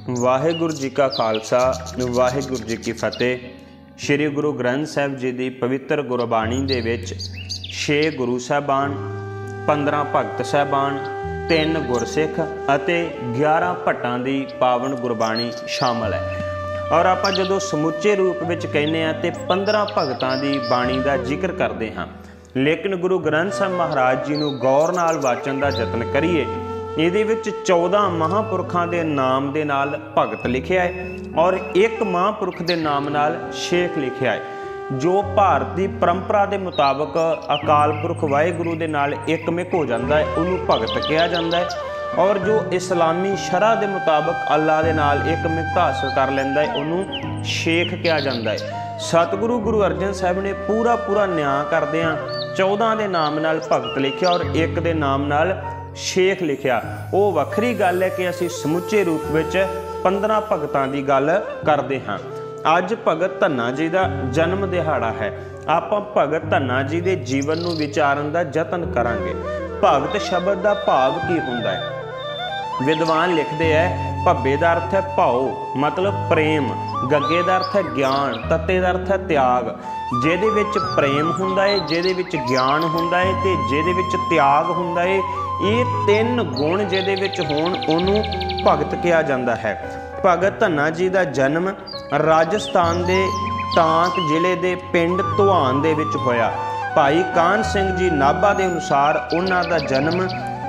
ਵਾਹਿਗੁਰੂ ਜੀ ਕਾ ਖਾਲਸਾ ਵਾਹਿਗੁਰੂ ਜੀ ਕੀ ਫਤਿਹ। श्री गुरु ग्रंथ साहिब जी की पवित्र गुरबाणी दे विच 6 गुरु साहबान, 15 भगत साहबान, 3 गुरसिख अते 11 भट्टां की पावन गुरबाणी शामिल है। और आपां जदों समुचे रूप विच कहने आ ते 15 भगतां की बाणी का जिक्र करते हाँ, लेकिन गुरु ग्रंथ साहिब महाराज जी नूं गौर नाल वाचन का यतन करिए। ਇਹਦੇ ਵਿੱਚ 14 ਮਹਾਂਪੁਰਖਾਂ ਦੇ ਨਾਮ ਦੇ ਨਾਲ ਭਗਤ ਲਿਖਿਆ ਹੈ ਔਰ ਇੱਕ ਮਹਾਂਪੁਰਖ ਦੇ ਨਾਮ ਨਾਲ ਸ਼ੇਖ ਲਿਖਿਆ ਹੈ। ਜੋ ਭਾਰਤੀ ਪਰੰਪਰਾ ਦੇ ਮੁਤਾਬਕ ਅਕਾਲ ਪੁਰਖ ਵਾਹਿਗੁਰੂ ਦੇ ਨਾਲ ਇੱਕਮਿਕ ਹੋ ਜਾਂਦਾ ਹੈ ਉਹਨੂੰ ਭਗਤ ਕਿਹਾ ਜਾਂਦਾ ਹੈ, ਔਰ ਜੋ ਇਸਲਾਮੀ ਸ਼ਰਅ ਦੇ ਮੁਤਾਬਕ ਅੱਲਾ ਦੇ ਨਾਲ ਇੱਕਮਿਕਤਾ ਹਾਸਲ ਕਰ ਲੈਂਦਾ ਹੈ ਉਹਨੂੰ ਸ਼ੇਖ ਕਿਹਾ ਜਾਂਦਾ ਹੈ। ਸਤਿਗੁਰੂ ਗੁਰੂ ਅਰਜਨ ਸਾਹਿਬ ਨੇ ਪੂਰਾ ਨਿਆਂ ਕਰਦਿਆਂ 14 ਦੇ ਨਾਮ ਨਾਲ ਭਗਤ ਲਿਖਿਆ ਔਰ ਇੱਕ ਦੇ ਨਾਮ ਨਾਲ शेख लिखिया। वो वखरी गल है कि असी समुचे रूप विच 15 भगतां की गल करते हाँ। अज भगत धन्ना जी का जन्म दिहाड़ा है। आपां भगत धन्ना जी के जीवन नूं विचारन का यतन करांगे। भगत शब्द का भाव की हुंदा है? विद्वान लिखते हैं भब्बे का अर्थ है भाव मतलब प्रेम, गग्गे का अर्थ है ज्ञान, तत्ते का अर्थ है त्याग। जिहदे विच प्रेम हुंदा है, जिहदे विच ज्ञान हुंदा है ते जिहदे विच त्याग हुंदा है, ये 3 गुण जिहदे विच होण उहनूं भगत कहा जाता है। भगत धन्ना जी का जन्म राजस्थान के टांक जिले के पिंड धुआन दे विच होया। भाई कान सिंह जी नाभा के अनुसार उन्हां दा जन्म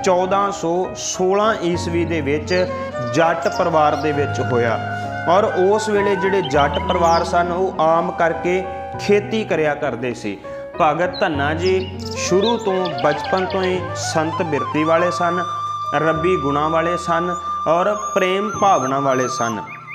1416 ईस्वी दे विच जट परिवार दे विच होया और उस वेले जिहड़े जट परिवार सन वो आम करके खेती करिया करदे सी। भगत धन्ना जी शुरू तो बचपन तो ही संत बिरती वाले सन, रब्बी गुणा वाले सन और प्रेम भावना वाले सन।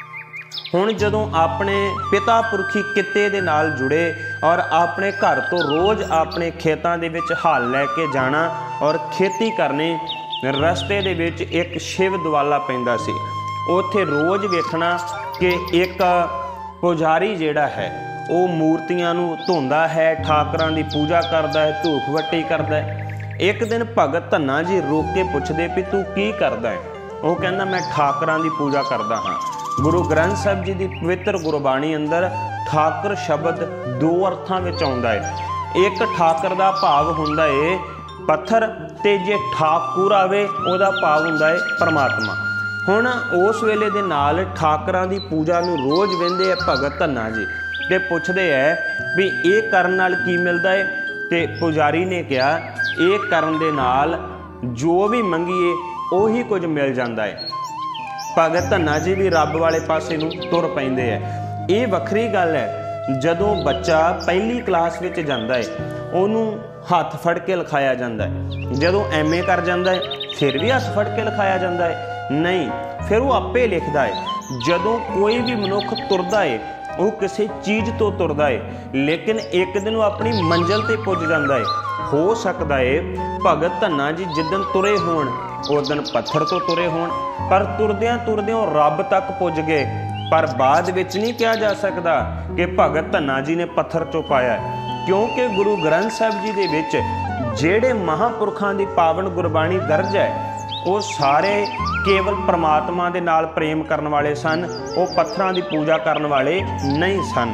हुण जदों अपने पिता पुरखी किते दे नाल जुड़े और अपने घर तो रोज़ अपने खेतां दे विच हल लैके जाना और खेती करनी, रस्ते दे विच एक शिव दवाला पैंदा सी। उत्थे रोज़ वेखना कि एक पुजारी जिहड़ा है वो मूर्तियां नूं धोंदा है, ठाकरां दी पूजा करदा है, धूफ वट्टी करदा है। एक दिन भगत धन्ना जी रोक के पुछदे भी तू की करदा है? वो कहंदा मैं ठाकरां दी पूजा करदा हाँ। गुरु ग्रंथ साहिब जी की पवित्र गुरबाणी अंदर ठाकर शब्द 2 अर्थां विच आउंदा है। एक ठाकर दा भाव हुंदा है पत्थर ते जे ठाकुर आवे ओदा भाव हुंदा है परमात्मा। हुण उस वेले दे नाल ठाकरां दी पूजा नूं रोज़ वेंदे है भगत धन्ना जी ते पुछदे है भी ये करन नाल की मिलदा है? ते पुजारी ने कहा ये करन दे नाल जो भी मंगीए उही कुछ मिल जाता है। भगत धन्ना जी भी रब वाले पासे नूं तुर पैंदे है। ये वखरी गल है जदों बच्चा पहली क्लास विच जांदा है उहनूं हत्थ फड़ के लिखाया जाता है। जदों MA कर जाता है फिर भी हत्थ फड़ के लिखाया जाता है? नहीं, फिर वो आपे लिखता है। जदों कोई भी मनुख तुरदा है वो किसी चीज़ तो तुरदा है लेकिन एक दिन वो अपनी मंजिल ते पुज जाता है। हो सकता है भगत धन्ना जी जिदन तुरे होण उस दिन पत्थर तो तुरे होण, पर तुरदियां तुरदियां रब तक पुज गए। पर बाद विच नहीं कहा जा सकता कि भगत धन्ना जी ने पत्थर चों पाया, क्योंकि गुरु ग्रंथ साहिब जी दे विच जिहड़े महापुरखां दी पावन गुरबाणी दर्ज है वो सारे केवल परमात्मा दे नाल प्रेम करन वाले सन, वो पत्थरां दी पूजा करन वाले नहीं सन।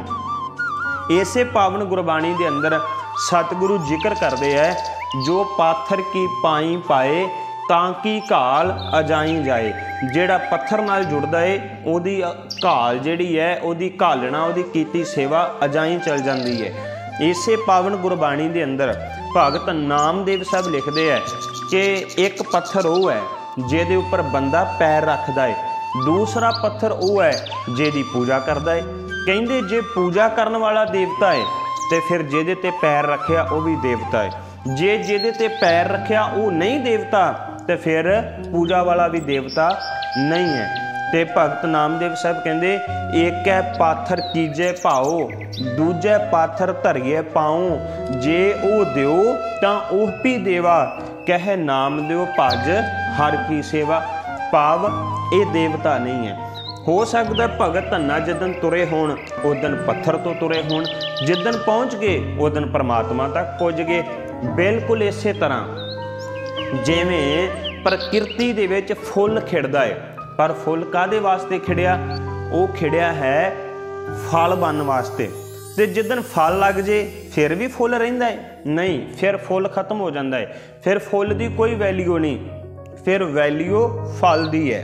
इसे पावन गुरबाणी दे अंदर सतगुरु जिक्र करते हैं जो पाथर की पाई पाए ताकि घाल अजाई जाए। जिहड़ा पत्थर नाल जुड़दा है ओदी घाल जिहड़ी है ओदी घालना ओदी कीती सेवा अजाई चल जाती है। इसे पावन गुरबाणी दे अंदर भगत नामदेव साहब लिखते हैं कि एक पत्थर वो है जिहदे उपर बंदा पैर रखदा है, दूसरा पत्थर वो है जिहदी पूजा करदा है। कहंदे जे पूजा करन वाला देवता है तो फिर जिहदे ते पैर रखिया वो भी देवता है, जे जिहदे ते पैर रखिया वो नहीं देवता तो फिर पूजा वाला भी देवता नहीं है। ते भगत नामदेव साहब कहंदे एक है पाथर कीजे भाओ, दूजे पाथर धरिए पाओ, जे ओ दिओ तां ओह भी देवा, कह नाम दिओ भज हर की सेवा। भाव ये देवता नहीं है। हो सकता भगत धन्ना जिदन तुरे होण उस दिन पत्थर तो तुरे होण, जिदन पहुँच गए उस दिन परमात्मा तक पुज गए। बिल्कुल इसे तरह जिवें प्रकृति दे विच फुल खिड़दा है, पर फुल काहदे वास्ते खिड़िया? वो खिड़िया है फल बनने वास्ते। ते जिदन फल लग जे फिर भी फुल रहिंदा है? नहीं, फिर फुल खत्म हो जाता है। फिर फुल की कोई वैल्यू नहीं, फिर वैल्यू फल दी है।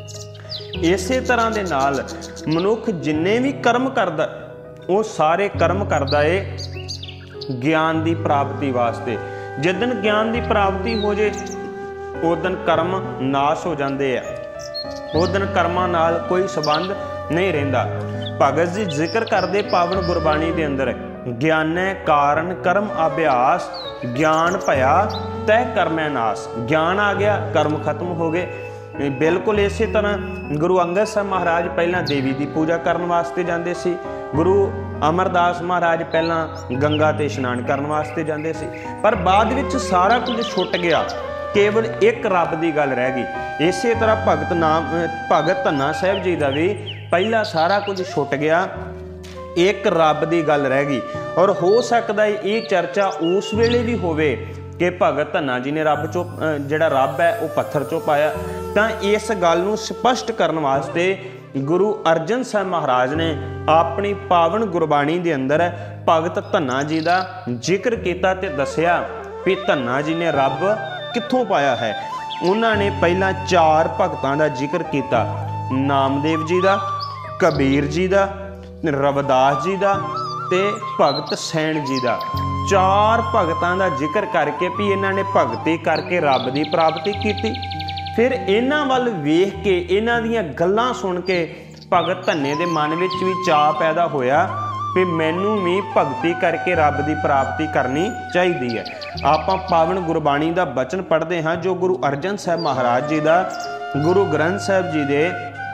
इसे तरह दे नाल मनुख जिन्ने भी कर्म करदा वो सारे कर्म करदा है ज्ञान की प्राप्ति वास्ते। जिदन ज्ञान की प्राप्ति हो जे उस दिन कर्म नाश हो जाते हैं, उस दिन कर्मां नाल कोई संबंध नहीं रहिंदा। भगत जी जिक्र करते पावन गुरबाणी के अंदर ज्ञानै कारण कर्म अभ्यास, ज्ञान भया तय कर्मै नाश। ज्ञान आ गया, कर्म खत्म हो गए। बिल्कुल इस तरह गुरु अंगद साहब महाराज पहला देवी की पूजा करने वास्ते जाते सी, गुरु अमरदास महाराज पहला गंगा ते इशनान करने वास्ते जाते सी, पर बाद विच सारा कुछ छुट गया, केवल एक रब की गल रह गई। इस तरह भगत धन्ना साहब जी का भी पहला सारा कुछ छुट गया, एक रब की गल रह गई। और हो सकता है ये चर्चा उस वेले भी होवे कि भगत धन्ना जी ने रब चो जिहड़ा रब है वो पत्थर चो पाया। तो इस गल नूं स्पष्ट करने वास्ते गुरु अर्जन साहब महाराज ने अपनी पावन गुरबाणी के अंदर भगत धन्ना जी का जिक्र किया ते दसिया भी धन्ना जी ने रब कित्थों पाया है। उन्होंने पहला 4 भगतां का जिक्र किया, नामदेव जी का, कबीर जी का, रविदास जी का ते भगत सैन जी का। 4 भगतां का जिक्र करके भी इन्होंने भगती करके रब की प्राप्ति की। फिर इन्हां वल वेख के इन्हां दीयां गल्लां सुन के भगत धन्ने दे मन विच भी चाह पैदा होया भी मैनू भी भगती करके रब की प्राप्ति करनी चाहिए है। आपां पावन गुरबाणी का बचन पढ़ते हाँ जो गुरु अर्जन साहब महाराज जी का गुरु ग्रंथ साहब जी के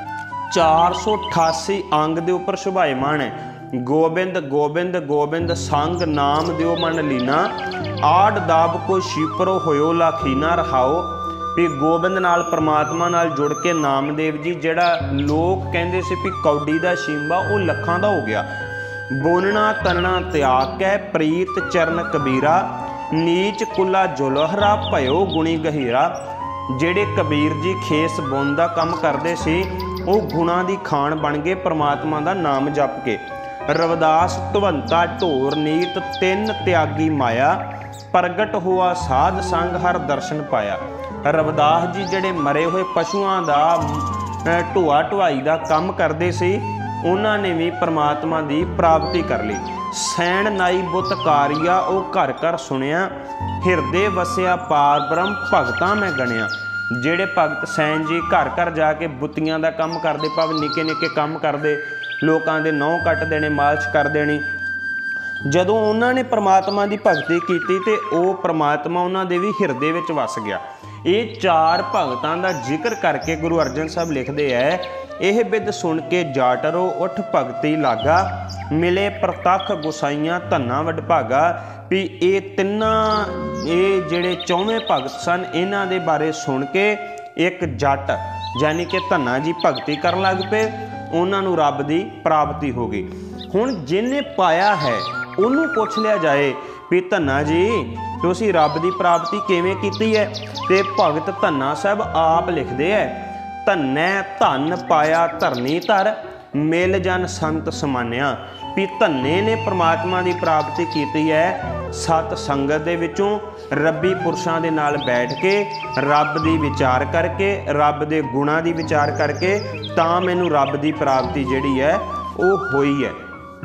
488 अंग के उपर शोभायमान है। गोबिंद गोबिंद गोबिंद संग नाम दियो मन लीना, आड़ दाब को शीपरो होयो लाखीना रहाओ। भी गोबिंद नाल परमात्मा नाल जुड़ के नामदेव जी जिहड़ा लोग कहते सी भी कौडी दा शींबा वो लखां दा हो गया। बोनना तनना त्याग कै प्रीत चरण कबीरा, नीच कुला जुलहरा भयो गुणी गहीरा। ਜਿਹੜੇ कबीर जी खेस बुन का काम करते सी वो गुणा की खान बन गए परमात्मा का नाम जप के। रविदास धवंता ढोर नीत 3 त्यागी माया, प्रगट हुआ साध संग हर दर्शन पाया। रविदास जी ਜਿਹੜੇ मरे हुए पशुओं का ढोआ ढुआई का काम करते सी उन्होंने भी परमात्मा की प्राप्ति कर ली। सैन नाई बुत कारिया वो घर घर सुनिया, हिरदे वसिया पार ब्रह्म भगतां मैं गणिया। ਜਿਹੜੇ भगत सैन जी घर घर जाके बुतियां का काम करते, भावें निके निके काम करते, लोगों के नौह कट देने, मालिश कर देनी। जदों उन्होंने परमात्मा की भगती की तो वह परमात्मा उन्होंने भी हिरदे विच वस गया। ये 4 भगतां का जिक्र करके गुरु अर्जन साहब लिखते हैं, यह बिद सुन के जाटरो उठ भगती लागा, मिले प्रतख गुसाइयां धन्ना वडभागा। भी ये तिन्ना ये जिहड़े 4वें भगत सन इन्हां दे बारे सुन के एक जट यानी कि धन्ना जी भगती करन लग पे, उन्होंने रब की प्राप्ति हो गई। हुण जिन्हें पाया है उन्होंने पूछ लिया जाए भी धन्ना जी तुसीं रब की प्राप्ति किवें कीती है, ते भगत धन्ना साहब आप लिखते हैं, धन्नै धन पाया धरनी धर, मिल जन संत समान्या। भी धन्ने ने परमात्मा की प्राप्ति की है सत संगत दे विचों रब्बी पुरुषां दे नाल बैठ के रब दी विचार करके रब दे गुणां दी विचार करके तां मैनूं रब दी प्राप्ति जिहड़ी है वो होई है।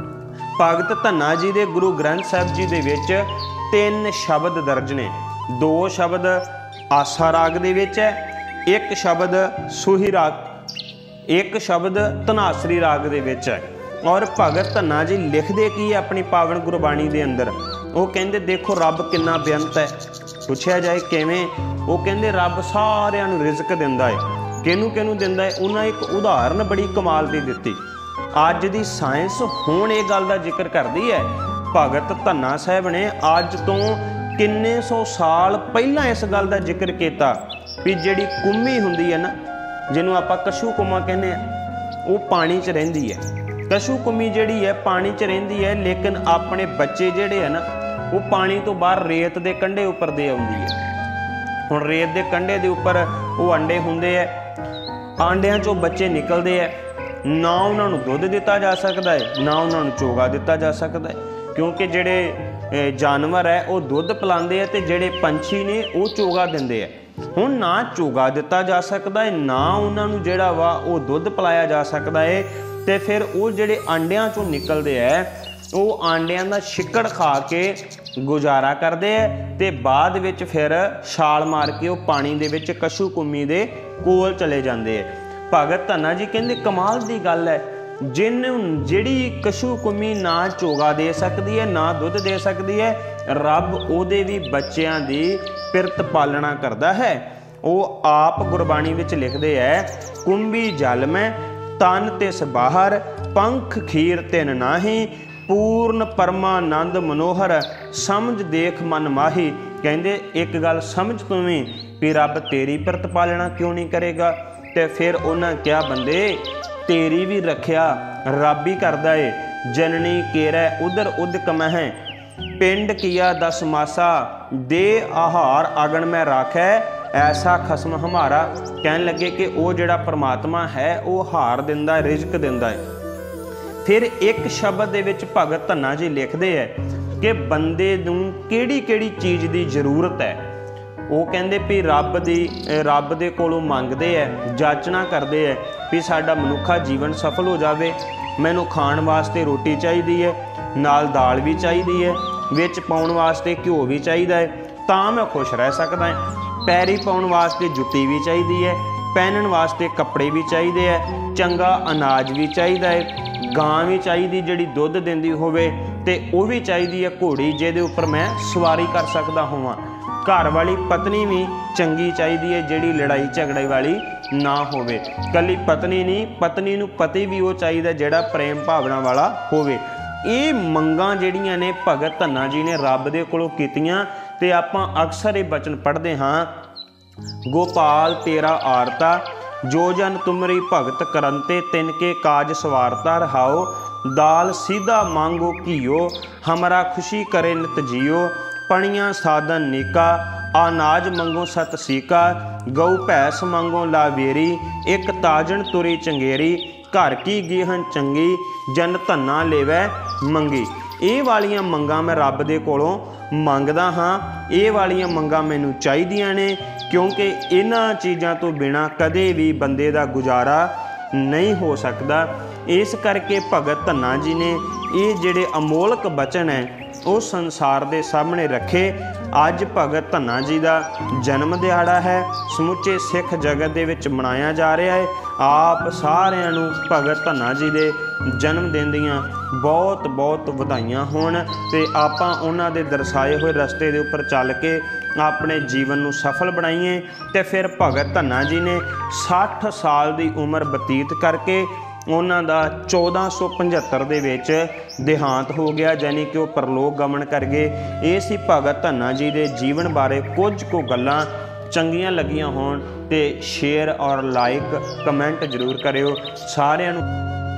भगत धन्ना जी दे गुरु ग्रंथ साहिब जी दे विच 3 शब्द दर्ज ने। 2 शब्द आसा राग दे विच है, एक शब्द सूही राग, एक शब्द धनासरी राग दे विच है। और भगत धन्ना जी लिखते की है अपनी पावन गुरबाणी के अंदर, वो कहते देखो रब कितना बेअंत है। पूछा जाए किवें, वो कहते रब सारिਆਂ ਨੂੰ रिजक दिंदा है। किनू किनू दिंदा है, उन्हें एक उदाहरण बड़ी कमाल की दी। अज की साइंस हुण ये गल का जिक्र करती है, भगत धन्ना साहब ने अज तो किन्ने 100 साल पहला इस गल का जिक्र किया भी जिहड़ी कुम्मी हुंदी है ना, जिन्हों आपां कछू कुम्मा कहने, वो पानी च रहिंदी है। कछू कुम्मी जिहड़ी है पानी च रहिंदी है, लेकिन अपने बच्चे जिहड़े है ना वो पानी तो बाहर रेत के कंढे उपर दे आउंदी है। हुण रेत के कंढे के उपर वो अंडे हुंदे है, ਆਂਡਿਆਂ ਚੋਂ ਬੱਚੇ ਨਿਕਲਦੇ ਹੈ, ਨਾ ਉਹਨਾਂ ਨੂੰ ਦੁੱਧ ਦਿੱਤਾ ਜਾ ਸਕਦਾ ਹੈ, ਨਾ ਉਹਨਾਂ ਨੂੰ ਚੋਗਾ ਦਿੱਤਾ ਜਾ ਸਕਦਾ ਹੈ, ਕਿਉਂਕਿ ਜਿਹੜੇ ਜਾਨਵਰ ਹੈ ਉਹ ਦੁੱਧ ਪਿਲਾਉਂਦੇ ਆ ਤੇ ਜਿਹੜੇ ਪੰਛੀ ਨੇ ਉਹ ਚੋਗਾ ਦਿੰਦੇ ਆ। ਹੁਣ ਨਾ ਚੋਗਾ ਦਿੱਤਾ ਜਾ ਸਕਦਾ ਹੈ, ਨਾ ਉਹਨਾਂ ਨੂੰ ਜਿਹੜਾ ਵਾ ਉਹ ਦੁੱਧ ਪਿਲਾਇਆ ਜਾ ਸਕਦਾ ਹੈ, ਤੇ ਫਿਰ ਉਹ ਜਿਹੜੇ ਆਂਡਿਆਂ ਚੋਂ ਨਿਕਲਦੇ ਹੈ ਉਹ ਆਂਡਿਆਂ ਦਾ ਛਿੱਕੜ ਖਾ ਕੇ ਗੁਜ਼ਾਰਾ ਕਰਦੇ ਹੈ, ਤੇ ਬਾਅਦ ਵਿੱਚ ਫਿਰ ਛਾਲ ਮਾਰ ਕੇ ਉਹ ਪਾਣੀ ਦੇ ਵਿੱਚ ਕਸ਼ੂ ਕੁੰਮੀ ਦੇ ਕੋਲ ਚਲੇ ਜਾਂਦੇ ਹੈ। ਭਗਤ ਧੰਨਾ ਜੀ ਕਹਿੰਦੇ ਕਮਾਲ ਦੀ ਗੱਲ ਹੈ, ਜਿਹਨੂੰ ਜਿਹੜੀ ਕਸ਼ੂ ਕੁੰਮੀ ਨਾ ਚੋਗਾ ਦੇ ਸਕਦੀ ਹੈ, ਨਾ ਦੁੱਧ ਦੇ ਸਕਦੀ ਹੈ, ਰੱਬ ਉਹਦੇ ਵੀ ਬੱਚਿਆਂ ਦੀ ਪਿਰਤ ਪਾਲਣਾ ਕਰਦਾ ਹੈ। ਉਹ ਆਪ ਗੁਰਬਾਣੀ ਵਿੱਚ ਲਿਖਦੇ ਹੈ, ਕੁੰਭੀ ਜਲ ਮੈਂ ਤਨ ਤਿਸ ਬਾਹਰ, ਪੰਖ ਖੀਰ ਤਿਨ ਨਾਹੀ, ਪੂਰਨ ਪਰਮਾਨੰਦ ਮਨੋਹਰ, ਸਮਝ ਦੇਖ ਮਨ ਮਾਹੀ। ਕਹਿੰਦੇ ਇੱਕ ਗੱਲ ਸਮਝ ਤੂੰ ਵੀ ਰੱਬ ਤੇਰੀ ਪਿਰਤ ਪਾਲਣਾ ਕਿਉਂ ਨਹੀਂ ਕਰੇਗਾ। ਤੇ ਫਿਰ ਉਹਨਾਂ ਕਿਹਾ, ਬੰਦੇ ਤੇਰੀ ਵੀ ਰੱਖਿਆ ਰੱਬ ਹੀ ਕਰਦਾ ਏ। ਜਨਨੀ ਕੇਰੈ ਉਦਰ ਉਦਕ ਮਹਿ, ਪਿੰਡ ਕੀਆ ਦਸ ਮਾਸਾ, ਦੇ ਆਹਾਰ ਅਗਣ ਮੈਂ ਰਾਖੈ, ਐਸਾ ਖਸਮ ਹਮਾਰਾ। ਕਹਿਣ ਲੱਗੇ ਕਿ ਉਹ ਜਿਹੜਾ ਪਰਮਾਤਮਾ ਹੈ ਉਹ ਹਾਰ ਦਿੰਦਾ ਹੈ, ਰਿਜ਼ਕ ਦਿੰਦਾ ਹੈ। ਫਿਰ ਇੱਕ ਸ਼ਬਦ ਦੇ ਵਿੱਚ ਭਗਤ ਧੰਨਾ ਜੀ ਲਿਖਦੇ ਹੈ ਕਿ ਬੰਦੇ ਨੂੰ ਕਿਹੜੀ ਕਿਹੜੀ ਚੀਜ਼ ਦੀ ਜ਼ਰੂਰਤ ਹੈ। ਉਹ ਕਹਿੰਦੇ ਵੀ ਰੱਬ ਦੇ ਕੋਲੋਂ ਮੰਗਦੇ ਹੈ, ਜਾਚਨਾ ਕਰਦੇ ਹੈ ਵੀ ਸਾਡਾ ਮਨੁੱਖਾ ਜੀਵਨ ਸਫਲ ਹੋ ਜਾਵੇ। ਮੈਨੂੰ ਖਾਣ ਵਾਸਤੇ ਰੋਟੀ ਚਾਹੀਦੀ ਹੈ, ਨਾਲ ਦਾਲ ਵੀ ਚਾਹੀਦੀ ਹੈ, ਵਿੱਚ ਪਾਉਣ ਵਾਸਤੇ ਘਿਓ ਵੀ ਚਾਹੀਦਾ ਹੈ, ਤਾਂ ਮੈਂ ਖੁਸ਼ ਰਹਿ ਸਕਦਾ ਹਾਂ। ਪੈਰੀ ਪਾਉਣ ਵਾਸਤੇ ਜੁੱਤੀ ਵੀ ਚਾਹੀਦੀ ਹੈ, ਪਹਿਨਣ ਵਾਸਤੇ ਕੱਪੜੇ ਵੀ ਚਾਹੀਦੇ ਹੈ, ਚੰਗਾ ਅਨਾਜ ਵੀ ਚਾਹੀਦਾ ਹੈ, ਗਾਂ ਵੀ ਚਾਹੀਦੀ ਜਿਹੜੀ ਦੁੱਧ ਦਿੰਦੀ ਹੋਵੇ, ਤੇ ਉਹ ਵੀ ਚਾਹੀਦੀ ਹੈ ਘੋੜੀ ਜਿਹਦੇ ਉੱਪਰ ਮੈਂ ਸਵਾਰੀ ਕਰ ਸਕਦਾ ਹੋਵਾਂ। ਘਰ ਵਾਲੀ ਪਤਨੀ ਵੀ ਚੰਗੀ ਚਾਹੀਦੀ ਹੈ ਜਿਹੜੀ ਲੜਾਈ ਝਗੜੇ ਵਾਲੀ ਨਾ ਹੋਵੇ। ਇਕੱਲੀ ਪਤਨੀ ਨਹੀਂ, ਪਤਨੀ ਨੂੰ ਪਤੀ ਵੀ ਉਹ ਚਾਹੀਦਾ ਜਿਹੜਾ ਪ੍ਰੇਮ ਭਾਵਨਾ ਵਾਲਾ ਹੋਵੇ। ਇਹ ਮੰਗਾਂ ਜਿਹੜੀਆਂ ਨੇ ਭਗਤ ਧੰਨਾ ਜੀ ਨੇ ਰੱਬ ਦੇ ਕੋਲੋਂ ਕੀਤੀਆਂ, ਤੇ ਆਪਾਂ ਅਕਸਰ ਇਹ ਬਚਨ ਪੜ੍ਹਦੇ ਹਾਂ, ਗੋਪਾਲ ਤੇਰਾ ਆਰਤਾ, ਜੋ ਜਨ ਤੁਮਰੀ ਭਗਤ ਕਰੰਤੇ, ਤਿਨ ਕੇ ਕਾਜ ਸਵਾਰਤਾ ਰਹਾਓ, ਦਾਲ ਸੀਧਾ ਮੰਗੋ ਘੀਓ, ਹਮਰਾ ਖੁਸ਼ੀ ਕਰੇ ਨਿਤ ਜੀਓ, ਪਣੀਆਂ ਸਾਧਨ ਨੀਕਾ, ਅਨਾਜ ਮੰਗੋ ਸਤ ਸੀਕਾ, ਗਊ ਭੈਂਸ ਮੰਗੋ ਲਾਵੇਰੀ, ਇੱਕ ਤਾਜਣ ਤੁਰੀ ਚੰਗੇਰੀ, ਘਰ ਕੀ ਗੇਹਨ ਚੰਗੀ, ਜਨ ਧੰਨਾ ਲੇਵੈ ਮੰਗੀ। ਇਹ ਵਾਲੀਆਂ ਮੰਗਾਂ ਮੈਂ ਰੱਬ ਦੇ ਕੋਲੋਂ ਮੰਗਦਾ ਹਾਂ, ਇਹ ਵਾਲੀਆਂ ਮੰਗਾਂ ਮੈਨੂੰ ਚਾਹੀਦੀਆਂ ਨੇ, ਕਿਉਂਕਿ ਇਹਨਾਂ ਚੀਜ਼ਾਂ ਤੋਂ ਬਿਨਾਂ ਕਦੇ ਵੀ ਬੰਦੇ ਦਾ ਗੁਜ਼ਾਰਾ ਨਹੀਂ ਹੋ ਸਕਦਾ। ਇਸ ਕਰਕੇ ਭਗਤ ਧੰਨਾ ਜੀ ਨੇ ਇਹ ਜਿਹੜੇ ਅਮੋਲਕ ਬਚਨ ਹੈ ਉਹ ਸੰਸਾਰ ਦੇ ਸਾਹਮਣੇ ਰੱਖੇ। ਅੱਜ ਭਗਤ ਧੰਨਾ ਜੀ ਦਾ ਜਨਮ ਦਿਹਾੜਾ ਹੈ, ਸਮੁੱਚੇ ਸਿੱਖ ਜਗਤ ਦੇ ਵਿੱਚ ਮਨਾਇਆ ਜਾ ਰਿਹਾ ਹੈ। ਆਪ ਸਾਰਿਆਂ ਨੂੰ ਭਗਤ ਧੰਨਾ ਜੀ ਦੇ ਜਨਮ ਦਿਨ ਦੀਆਂ ਬਹੁਤ ਬਹੁਤ ਵਧਾਈਆਂ ਹੋਣ, ਤੇ ਆਪਾਂ ਉਹਨਾਂ ਦੇ ਦਰਸਾਏ ਹੋਏ ਰਸਤੇ ਦੇ ਉੱਪਰ ਚੱਲ ਕੇ ਆਪਣੇ ਜੀਵਨ ਨੂੰ ਸਫਲ ਬਣਾਈਏ। ਤੇ ਫਿਰ ਭਗਤ ਧੰਨਾ ਜੀ ਨੇ 60 ਸਾਲ ਦੀ ਉਮਰ ਬਤੀਤ ਕਰਕੇ ਉਹਨਾਂ ਦਾ 1475 ਦੇ ਵਿੱਚ ਦੇਹਾਂਤ ਹੋ ਗਿਆ, ਯਾਨੀ ਕਿ ਉਹ ਪਰਲੋਕ ਗਮਨ ਕਰ ਗਏ। ਇਹ ਸੀ ਭਗਤ ਧੰਨਾ ਜੀ ਦੇ ਜੀਵਨ ਬਾਰੇ ਕੁਝ ਕੁ ਗੱਲਾਂ। ਚੰਗੀਆਂ ਲੱਗੀਆਂ ਹੋਣ ਤੇ ਸ਼ੇਅਰ ਔਰ ਲਾਈਕ ਕਮੈਂਟ ਜ਼ਰੂਰ ਕਰਿਓ। ਸਾਰਿਆਂ ਨੂੰ